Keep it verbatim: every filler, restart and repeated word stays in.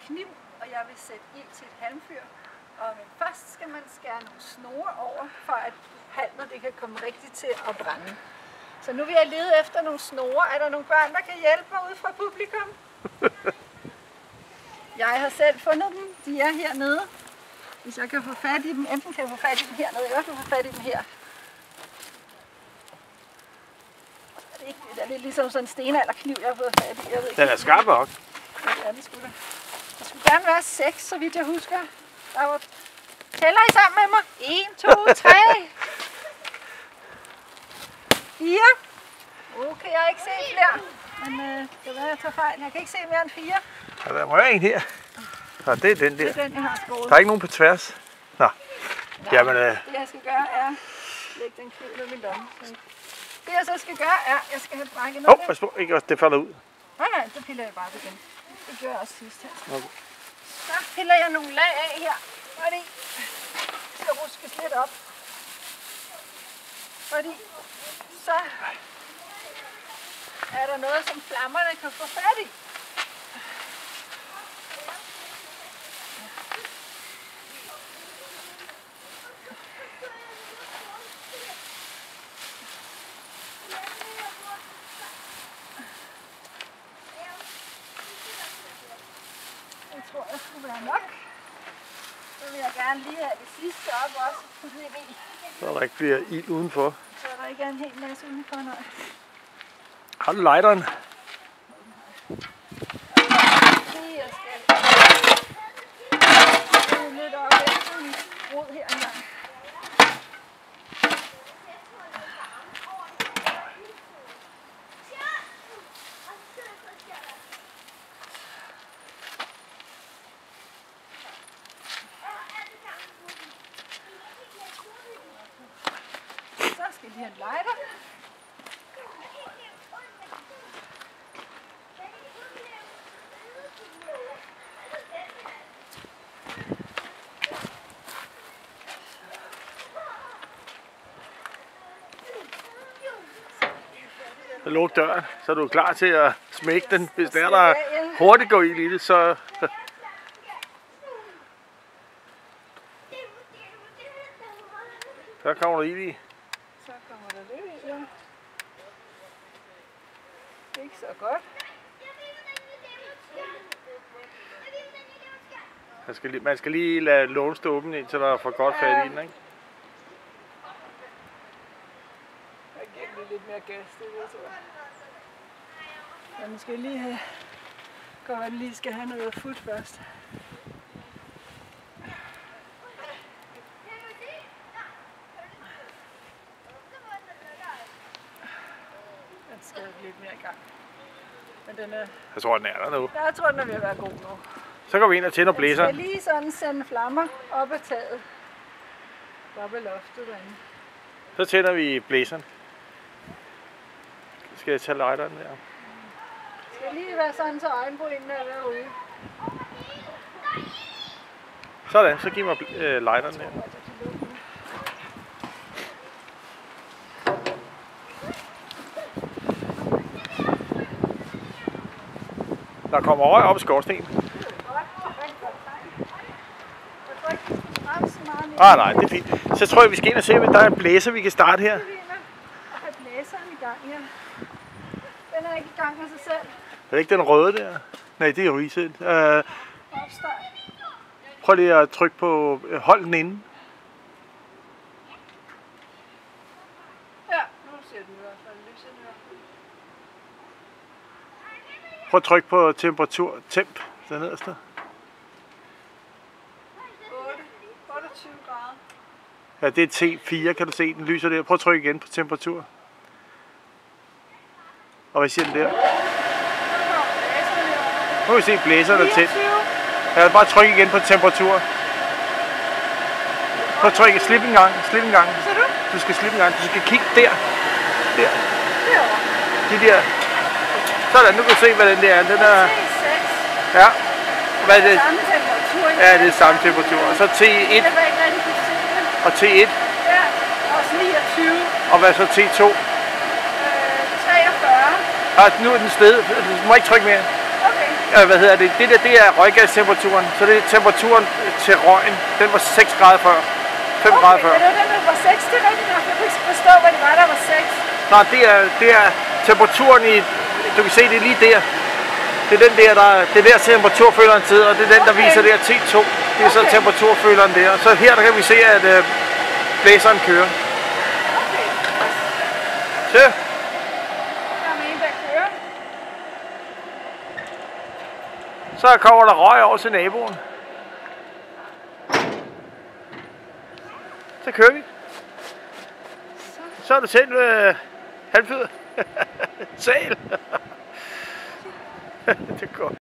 kniv, og jeg vil sætte ild til et halmfyr. Og men først skal man skære nogle snore over, for at halmet det kan komme rigtigt til at brænde. Så nu vil jeg lede efter nogle snore. Er der nogle børn, der kan hjælpe mig ud fra publikum? Jeg har selv fundet dem. De er hernede. Hvis jeg kan få fat i dem, enten kan jeg få fat i dem hernede, eller jeg kan få fat i dem her. Er det, ikke, er det ligesom sådan en stenalderkniv, jeg har fået fat i? Jeg ved ikke. Den er skarp nok. Ja, det skulle det. Der skulle gerne være seks, så vidt jeg husker. Der var... Tæller I sammen med mig? en, to, tre. fire. Okay, jeg har ikke set flere. Men øh, det kan være, jeg tager fejl. Jeg kan ikke se mere end fire. Ja, der må være en her. Ja, det er den der. Det er den, jeg har skåret. Der er ikke nogen på tværs. Nå. Nej, Jamen, øh... det jeg skal gøre er at lægge den kniv ned i min lomme. Det jeg så skal gøre er, at jeg skal have brækket noget. Åh, pas på, ikke også, det falder ud. Nej, nej, det piller jeg bare igen. Det gør jeg også sidst her. Okay. Så piller jeg nogle lag af her, fordi det skal ruskes lidt op. Fordi så er der noget, som flammerne kan få fat i. Det tror jeg skulle være nok. Så vil jeg gerne lige have det sidste op også. Så der ikke bliver ild udenfor. Så der ikke er en hel masse udenfor, nej. Har du lighteren? Det jeg skal. Det er lidt op efter mit rod her engang. Så skal vi have en lighter. Så luk døren, så er du klar til at smække den. Hvis der, der hurtigt går ild i det, så... Så kommer der ild i. Så kommer der lidt i, ja. Ikke så godt. Man skal, lige, man skal lige lade lågen stå åben, indtil der er for godt fat i den, ikke? Jeg giver den lidt mere gas, det ved jeg. Men man skal lige have... Godt, at den lige skal have noget fut først. Den skal lidt mere i gang. Men den er... Jeg tror, den er der nu. Jeg tror, den er ved at være god nu. Så går vi ind og tænder blæseren. Jeg skal lige sådan sende flammer op ad taget. Op ad loftet derinde. Så tænder vi blæseren. Skal jeg tage lighteren der? Det skal lige være sådan, så øjenbrynene er ved at ryge. Sådan, så giv mig øh, lighteren der. Der kommer røg op i skorstenen. Ah nej, det er fint. Så tror jeg, vi skal ind og se, om der er en blæser, vi kan starte her. Og have blæseren i gang, ja. Den er ikke i gang med sig selv. Er det ikke den røde der? Nej, det er jo reset. Uh, Opstart. prøv lige at trykke på, hold den inde. Ja, nu ser den i hvert fald lyset her. Prøv at trykke på temperatur, temp, den nederste. otteogtyve grader. Ja, det er T fire, kan du se, den lyser der. Prøv at trykke igen på temperatur. Og hvad siger den der? Nu kan vi se blæseren er tændt. Ja, bare tryk igen på temperatur. Prøv at trykke, slip en gang, slip en gang. Du skal slippe en gang, du skal kigge der. Der. De der. Sådan, nu kan du se, hvad den der er. Den er... Ja. Hvad er det? Ja, det er samme temperatur. Og så T et. Og T et. Ja, også niogtyve. Og hvad så T to? treogfyrre. Ah, nu er den sted. Du må ikke trykke mere. Okay. øh, hvad hedder det, det der, det er røggastemperaturen, så det er temperaturen til røgen, den var seks grader før, fem Okay, grader før. men det var den, der var seks, det er rigtigt nok. Jeg kunne ikke forstå, hvad det var, der var seks. Nej, det er, det er temperaturen i, du kan se det lige der. Det er den der, der, det er der temperaturføleren sidder, og det er den, der Okay. viser der T to. Det er så Okay. temperaturføleren der. Så her der kan vi se, at øh, blæseren kører. Okay. Så, Der er en, der kører. så kommer der røg over til naboen. Så kører vi. Så er du selv øh, halvfødder. Sal. Det går.